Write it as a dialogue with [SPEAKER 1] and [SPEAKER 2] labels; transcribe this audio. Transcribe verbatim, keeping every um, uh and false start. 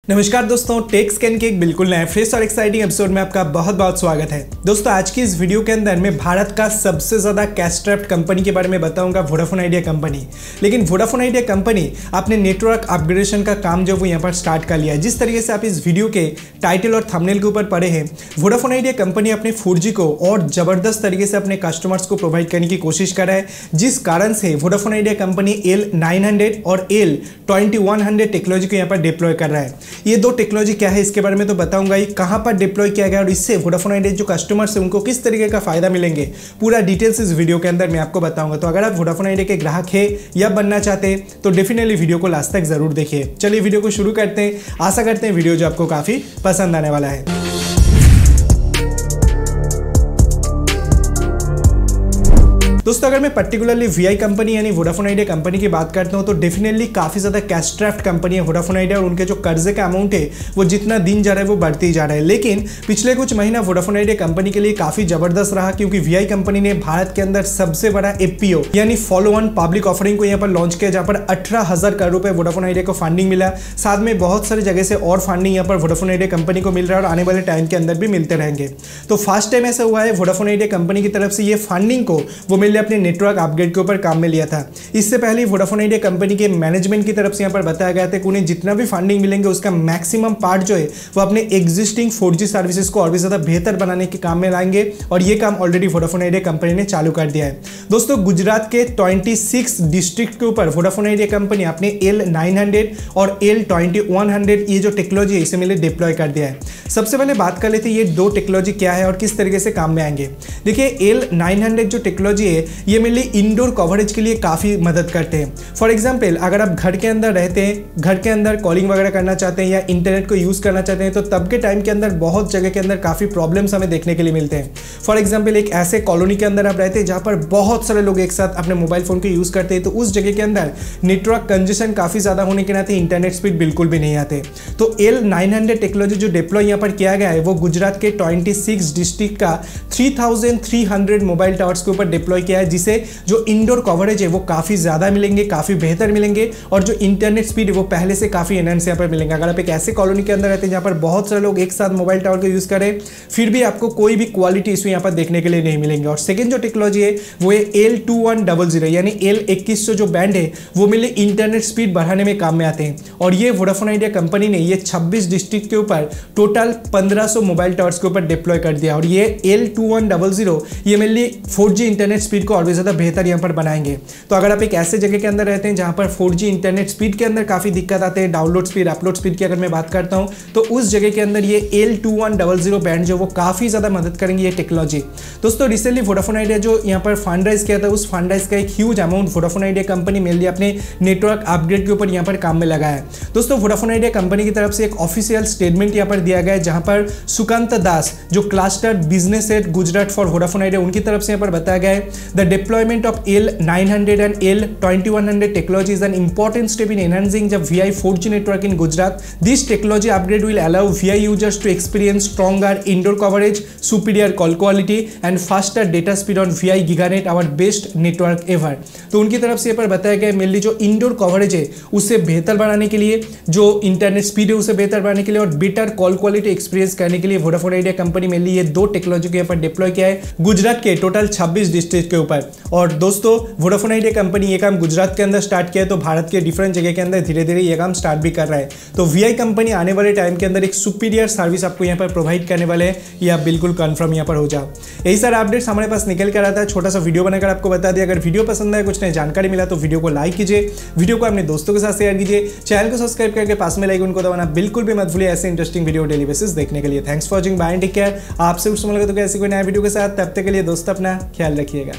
[SPEAKER 1] नमस्कार दोस्तों, take scan के एक बिल्कुल नए फ्रेश और एक्साइटिंग एपिसोड में आपका बहुत बहुत स्वागत है। दोस्तों, आज की इस वीडियो के अंदर मैं भारत का सबसे ज़्यादा कैश स्ट्रैप्ड कंपनी के बारे में बताऊंगा, वोडाफोन आइडिया कंपनी। लेकिन वोडाफोन आइडिया कंपनी अपने नेटवर्क अपग्रेडेशन का काम जो वो यहाँ पर स्टार्ट कर लिया है। जिस तरीके से आप इस वीडियो के टाइटल और थंबनेल के ऊपर पढ़े हैं, वोडाफोन आइडिया कंपनी अपने फोर जी को और ज़बरदस्त तरीके से अपने कस्टमर्स को प्रोवाइड करने की कोशिश कर रहा है, जिस कारण से Vodafone Idea company L nine hundred और L twenty one hundred technology को यहाँ पर डिप्लॉय कर रहा है। ये दो टेक्नोलॉजी क्या है इसके बारे में तो बताऊंगा ही, कहां पर डिप्लॉय किया गया और इससे वोडाफोन आइडिया जो कस्टमर्स हैं उनको किस तरीके का फायदा मिलेंगे, पूरा डिटेल्स इस वीडियो के अंदर मैं आपको बताऊंगा। तो अगर आप वोडाफोन आइडिया के ग्राहक हैं या बनना चाहते हैं तो डेफिनेटली वीडियो को लास्ट तक जरूर देखिए। चलिए वीडियो को शुरू करते हैं। आशा करते हैं वीडियो जो आपको काफी पसंद आने वाला है। दोस्तों, अगर मैं पर्टिकुलरली वीआई कंपनी यानी वोडाफोन आइडिया कंपनी की बात करता हूं तो डेफिनेटली काफ़ी ज़्यादा कैश स्ट्रैप्ड कंपनी है वोडाफोन आइडिया, और उनके जो कर्जे का अमाउंट है वो जितना दिन जा रहा है वो बढ़ती जा रहा है। लेकिन पिछले कुछ महीना वोडाफोन आइडिया कंपनी के लिए काफ़ी ज़बरदस्त रहा, क्योंकि वीआई कंपनी ने भारत के अंदर सबसे बड़ा एपीओ यानी फॉलो ऑन पब्लिक ऑफरिंग को यहाँ पर लॉन्च किया, जहाँ पर अठारह हजार करोड़ रुपए वोडाफोन आइडिया को फंडिंग मिला। साथ में बहुत सारी जगह से और फंडिंग यहाँ पर वोडाफोन आइडिया कंपनी को मिल रहा है और आने वाले टाइम के अंदर भी मिलते रहेंगे। तो फर्स्ट टाइम ऐसा हुआ है वोडाफोन आइडिया कंपनी की तरफ से ये फंडिंग को वो मिल अपने नेटवर्क अपग्रेड के ऊपर काम में लिया था। इससे पहले वोडाफोन आइडिया कंपनी के मैनेजमेंट की तरफ से यहां पर बताया गया था कि उन्हें जितना भी फंडिंग मिलेंगे उसका मैक्सिमम पार्ट जो है वो अपने एग्जिस्टिंग फोर जी सर्विसेज को और भी ज्यादा बेहतर बनाने के काम में लाएंगे, और ये काम ऑलरेडी वोडाफोन आइडिया कंपनी ने चालू कर दिया है। दोस्तों, गुजरात के छब्बीस डिस्ट्रिक्ट के ऊपर वोडाफोन आइडिया कंपनी अपने एल नाइन हंड्रेड और एल ट्वेंटी वन हंड्रेड ये जो टेक्नोलॉजी है इसे मिले डिप्लॉय कर दिया है। सबसे पहले बात कर लेते हैं ये दो टेक्नोलॉजी क्या है और किस तरीके से काम में आएंगे। देखिए, एल नाइन हंड्रेड जो टेक्नोलॉजी है ये मेनली इंडोर कवरेज के लिए काफ़ी मदद करते हैं। फॉर एग्जांपल, अगर आप घर के अंदर रहते हैं, घर के अंदर कॉलिंग वगैरह करना चाहते हैं या इंटरनेट को यूज़ करना चाहते हैं, तो तब के टाइम के अंदर बहुत जगह के अंदर काफ़ी प्रॉब्लम्स हमें देखने के लिए मिलते हैं। फॉर एग्जांपल, एक ऐसे कॉलोनी के अंदर आप रहते हैं जहाँ पर बहुत सारे लोग एक साथ अपने मोबाइल फ़ोन को यूज़ करते हैं, तो उस जगह के अंदर नेटवर्क कंजेशन काफ़ी ज़्यादा होने के नाते इंटरनेट स्पीड बिल्कुल भी नहीं आते। तो एल नाइन हंड्रेड टेक्नोलॉजी जो डिप्लॉय यहाँ पर किया गया है वो गुजरात के छब्बीस डिस्ट्रिक्ट का three thousand three hundred mobile towers के ऊपर डिप्लॉय किया है, जिसे जो इंडोर कवरेज है वो काफ़ी ज़्यादा मिलेंगे, काफ़ी बेहतर मिलेंगे, और जो इंटरनेट स्पीड है वो पहले से काफ़ी एनहांस यहाँ पर मिलेंगे। अगर आप एक ऐसे कॉलोनी के अंदर रहते हैं जहाँ पर बहुत सारे लोग एक साथ मोबाइल टावर को यूज़ करें, फिर भी आपको कोई भी क्वालिटी इशू यहाँ पर देखने के लिए नहीं मिलेंगे। और सेकेंड जो टेक्नोलॉजी है वो है L two one double zero यानी एल इक्कीस सौ जो बैंड है वो मिले इंटरनेट स्पीड बढ़ाने में काम में आते हैं, और ये वोडाफोन आइडिया कंपनी ने ये छब्बीस डिस्ट्रिक्ट के ऊपर टोटल पंद्रह सौ मोबाइल टावर्स के ऊपर डिप्लॉय कर दिया। और ये L two one double zero ये mainly four G internet speed को और भी ज़्यादा बेहतर यहाँ पर बनाएंगे। तो अगर आप एक ऐसे जगह के अंदर रहते हैं जहां पर फोर जी इंटरनेट स्पीड के अंदर काफ़ी दिक्कत आते हैं, डाउनलोड स्पीड अपलोड स्पीड की अगर मैं बात करता हूं, तो उस जगह के अंदर ये L two one double zero band जो वो काफ़ी ज़्यादा मदद करेंगे ये टेक्नोलॉजी। दोस्तों, रिसेंटली वोडाफोन आइडिया जो यहाँ पर फंड राइज किया था, उस फंड राइज का एक huge amount Vodafone Idea company mainly अपने नेटवर्क अपग्रेड के ऊपर यहाँ पर काम में लगा है। दोस्तों, वोडाफोन आइडिया कंपनी की तरफ से एक ऑफिशियल स्टेटमेंट यहाँ पर दिया गया है, जहाँ पर सुकांत दास जो cluster business head Gujarat for Vodafone Idea उनकी तरफ से यहाँ पर बताया गया है, the deployment of L nine hundred and L twenty one hundred technology is an important step in enhancing the V I four G network in Gujarat. This technology upgrade will allow V I users to experience stronger indoor coverage, superior call quality and faster data speed on V I GigaNet, our best network ever. तो उनकी तरफ से पर बताया गया mainly जो indoor coverage है उसे बेहतर बनाने के लिए, जो इंटरनेट स्पीड है उसे बेहतर बनाने के लिए और बेटर कॉल क्वालिटी एक्सपीरियंस करने के लिए वोडाफोन आइडिया कंपनी मेनली ये दो टेक्नोलॉजी को यहाँ पर डिप्लॉय किया है गुजरात के टोटल छब्बीस डिस्ट्रिक्ट के ऊपर। और दोस्तों, वोडाफोन आइडिया कंपनी ये काम गुजरात के अंदर स्टार्ट किया है, तो भारत के डिफरेंट जगह के अंदर धीरे धीरे ये काम स्टार्ट भी कर रहा है। तो वीआई कंपनी आने वाले टाइम के अंदर एक सुपीरियर सर्विस आपको यहाँ पर प्रोवाइड करने वाले हैं, ये आप बिल्कुल कंफर्म यहाँ पर हो जाओ। यही सारे अपडेट्स हमारे पास निकल कर आता है, छोटा सा वीडियो बनाकर आपको बता दिया। अगर वीडियो पसंद आए, कुछ नई जानकारी मिला तो वीडियो को लाइक कीजिए, वीडियो को अपने दोस्तों के साथ शेयर कीजिए, चैनल को सब्सक्राइब करके पास में लाइक उनको दबाना बिल्कुल भी मत भूलिए ऐसे इंटरेस्टिंग वीडियो डेली बेसिस देखने के लिए। Thanks for watching, bye and take care. आपसे कुछ मुलाकात होगी ऐसी कोई नया वीडियो के साथ, तब तक के लिए दोस्तों अपना ख्याल रखिएगा।